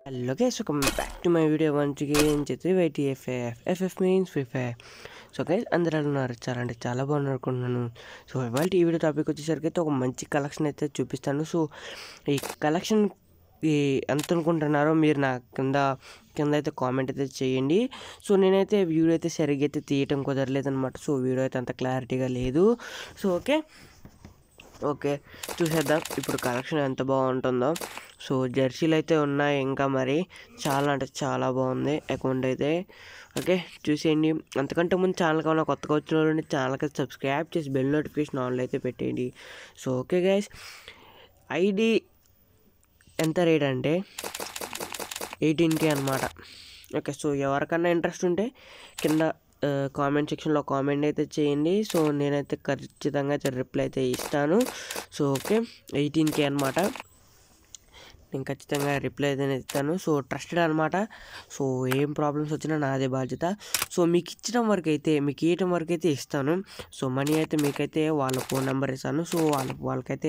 Hello guys, welcome back to my video once again. FF means Free Fire. So guys అందరూ ఉన్నారు చాలా బాగున్నారు అనుకుంటున్నాను. సో ఇవాళ ఈ వీడియో టాపిక్ వచ్చేసరికి అయితే ఒక మంచి కలెక్షన్ అయితే చూపిస్తాను. సో ఈ కలెక్షన్ ఎంత అనుకుంటున్నారో మీరు నా కింద అయితే కామెంట్ అయితే చేయండి. సో నేనైతే వీడియో అయితే సరిగ్గా అయితే తీయటం కుదరలేదన్నమాట. సో వీడియో అయితే అంత క్లారిటీగా లేదు. సో ఓకే చూసేద్దాం ఇప్పుడు కలెక్షన్ ఎంత బాగుంటుందో. సో జెర్సీలు అయితే ఉన్నాయి, ఇంకా మరి చాలా అంటే చాలా బాగుంది అకౌంట్ అయితే. ఓకే చూసేయండి. అంతకంటే ముందు ఛానల్ కావాలన్నా కొత్తగా వచ్చిన వాళ్ళు ఛానల్కి సబ్స్క్రైబ్ చేసి బెల్ నోటిఫికేషన్ ఆన్లో అయితే పెట్టేయండి. సో ఓకే గైస్, ఐడి ఎంత రేట్ అంటే 18K అనమాట. ఓకే సో ఎవరికన్నా ఇంట్రెస్ట్ ఉంటే కింద కామెంట్ సెక్షన్లో కామెంట్ అయితే చేయండి. సో నేనైతే ఖచ్చితంగా రిప్లై అయితే ఇస్తాను. సో ఓకే 18K అనమాట, నేను ఖచ్చితంగా రిప్లై అయితే ఇస్తాను. సో ట్రస్టెడ్ అనమాట. సో ఏం ప్రాబ్లమ్స్ వచ్చినా నాదే బాధ్యత. సో మీకు ఇవ్వటం వరకు అయితే ఇస్తాను. సో మనీ అయితే మీకైతే వాళ్ళ ఫోన్ నెంబర్ ఇస్తాను. సో వాళ్ళకైతే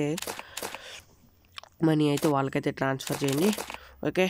మనీ అయితే వాళ్ళకైతే ట్రాన్స్ఫర్ చేయండి. Okay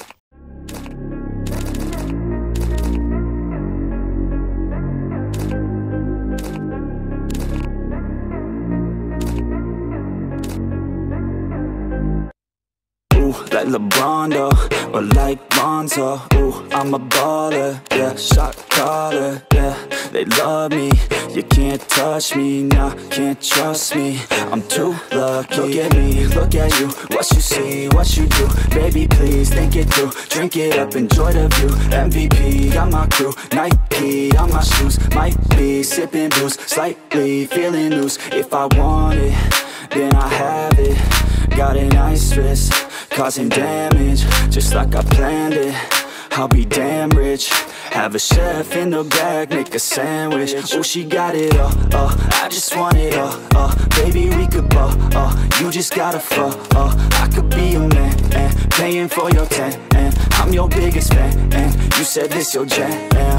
like LeBron or like Lonzo. Ooh, I'm a baller, yeah, shot caller, yeah. They love me, you can't touch me, nah, can't trust me. I'm too lucky. Look at me, look at you, what you see, what you do. Baby, please think it through. Drink it up, enjoy the view. MVP, got my crew. Nike on my shoes, might be sipping booze, slightly feeling loose. If I want it, then I have it. Got an ice wrist, causing damage, just like I planned it. I'll be damn rich. Have a chef in the back, make a sandwich. Oh, she got it all, I just want it all, baby we could ball, you just gotta fall, I could be your man, paying for your tan, and I'm your biggest fan, and you said this your jam,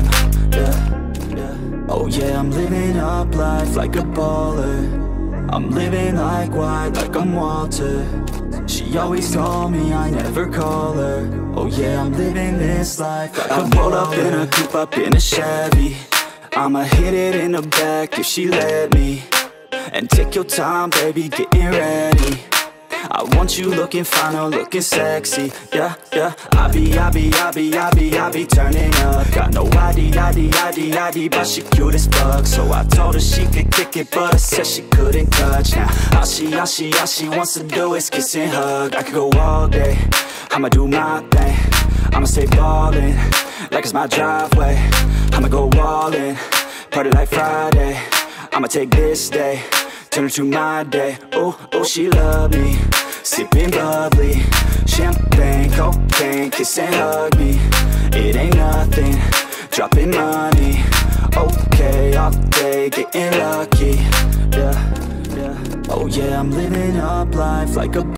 yeah. Oh yeah, I'm living up life like a baller. I'm living like white, like I'm Walter. She always told me I never call her. Oh yeah, I'm living this life like I roll up in a coupe, up in a Chevy. I'ma hit it in the back if she let me. And take your time, baby, getting ready. I want you looking fine or looking sexy. Yeah, yeah. I be turning up. Got no ID, but she cute as fuck. So I told her she could kick it, but I said she couldn't touch. Now all she wants to do is kiss and hug. I could go all day, I'ma do my thing. I'ma stay ballin', like it's my driveway. I'ma go all in, party like Friday. I'ma take this day, turn it to my day. Oh, she love me, sipping bubbly, champagne, cocaine, kiss and hug me. It ain't nothing, dropping money. Okay, all day, getting lucky. Yeah. Oh yeah, I'm living up life like a